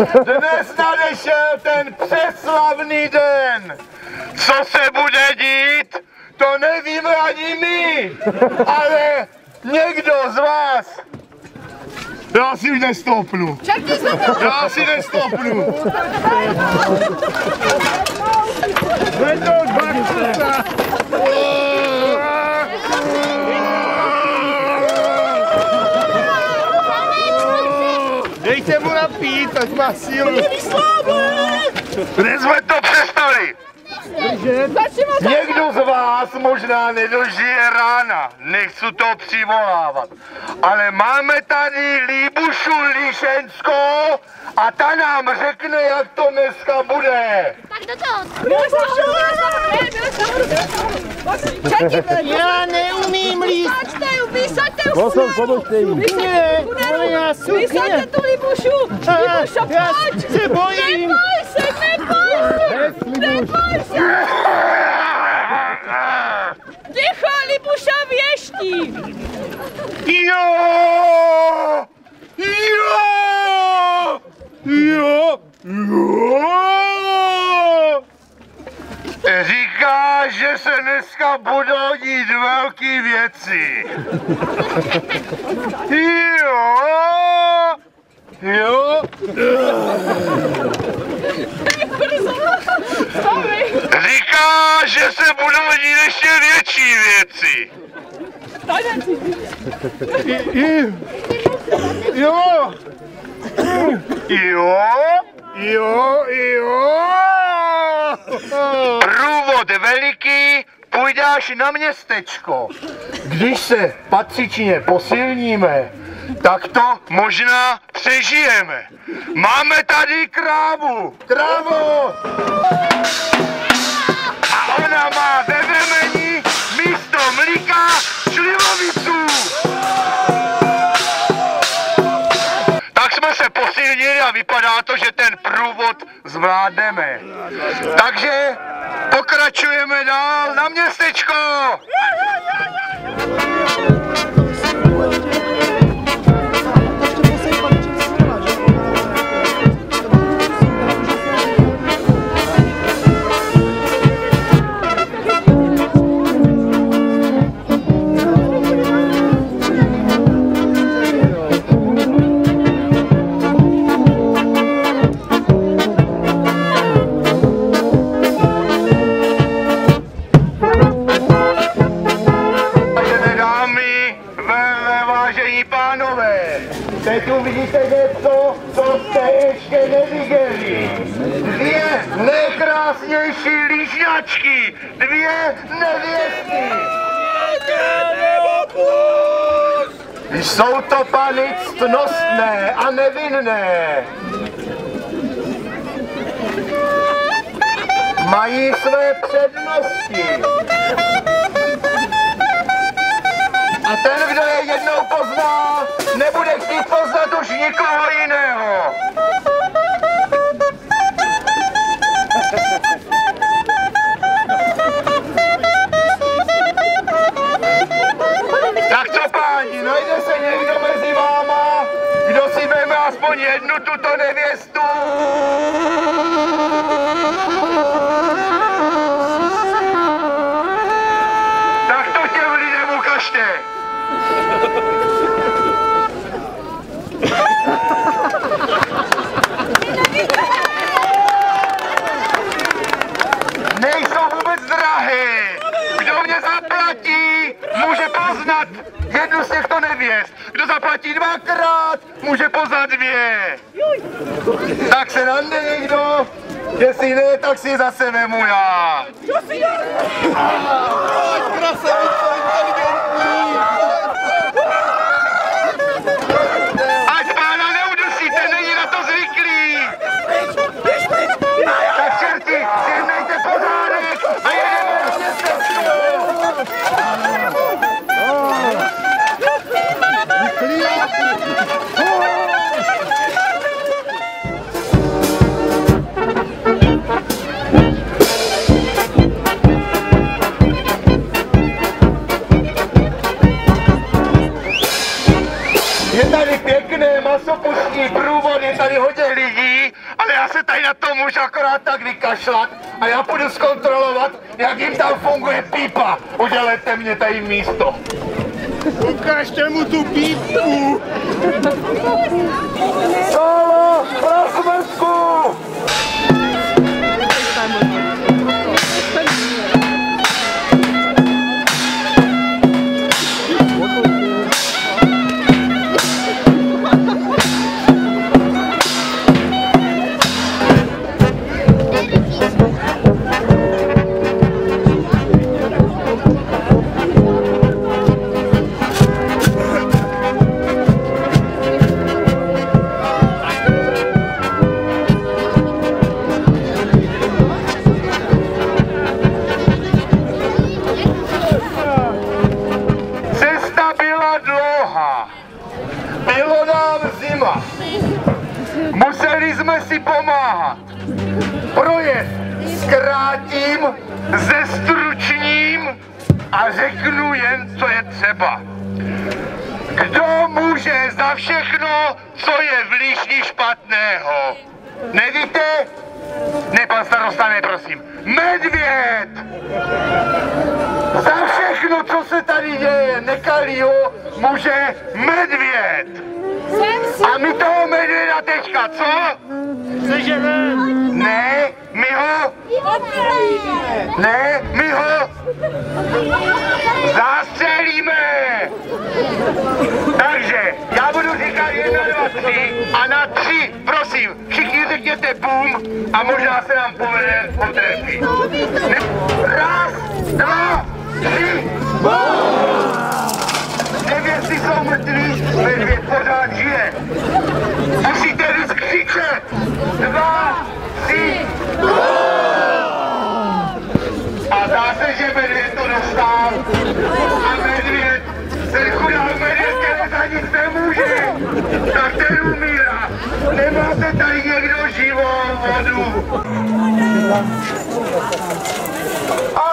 Dnes nadešel ten přeslavný den. Co se bude dít, to nevíme ani my, ale někdo z vás. Já si už nestoupnu. Já si nestoupnu. Dejte mu napít, ať má sílu. Dnes jsme to přestali. Někdo z vás možná nedožije rána, nechci to přivolávat, ale máme tady Líbušu Líšenskou a ta nám řekne, jak to dneska bude. Tak do toho. Já neumím líst. Vysaďte už Vysaďte tu Líbušu. Líbušo, pojď. Se bojím. Neboj se. Ticho, Líbuša věští. Jo! Jo! Jo! Jo! Říká, že se dneska budou dít velké věci. Jo! Jo! Říká, že se budou dít ještě větší věci. Jo! Jo! Jo! Jo! Průvod veliký, půjdeš na městečko. Když se patřičně posilníme, tak to možná přežijeme. Máme tady krávu. Krávo! A ona má ve vemení místo mlíka šlivovicu. Tak jsme se posilnili a vypadá to, že ten průvod zvládneme. Takže pokračujeme dál na městečko. Teď tu vidíte něco, co jste ještě neviděli. Dvě nejkrásnější líšňačky, dvě nevěsty. Jsou to pany ctnostné a nevinné. Mají své přednosti. A ten, kdo je jednou pozná, nebude chtít poznat už nikoho jiného. Tak co, páni, najde se někdo mezi váma, kdo si veme aspoň jednu tuto nevěstu? Tak to těm lidem ukažte. Nejsou vůbec drahé. Kdo mě zaplatí, může poznat jednu z těchto nevěst. Kdo zaplatí dvakrát, může poznat dvě. Tak se nande někdo, jestli ne, tak si zase vemu já. Ať pána neudusíte, není na to zvyklý. Tak čerti, zjednejte pořádek a jedeme na městečko. Je tady pěkné masopustní průvod, je tady hodně lidí já se tady na to můžu akorát tak vykašlat a já půjdu zkontrolovat, jak jim tam funguje pípa. Udělejte mě tady místo. Ukažte mu tu pípku. Solo, prosmrtku! Bylo nám zima. Museli jsme si pomáhat. Projezd zkrátím, zestručním a řeknu jen, co je třeba. Kdo může za všechno, co je v Líšni špatného? Nevíte? Ne, pan starosta, ne, prosím. Medvěd! Za všechno, co se tady děje nekalýho, může medvěd! A my toho medvěda teďka, co? Seženem. Ne, my ho... Ne, my ho... Zastřelíme! Takže, já budu říkat 1, 2, 3 a na 3, prosím, všichni řekněte bum a možná se nám povede potrefit. 1, 2, 3, bum! Nevěsty jsou mrtví, medvěd pořád žije. Musíte víc křičet. 2, 3, bum! A zdá se, že medvěd to dostal. A medvěd, ten chudák medvěd, který za nic nemůže, tak ten umírá. Nemáte tady někdo živou vodu?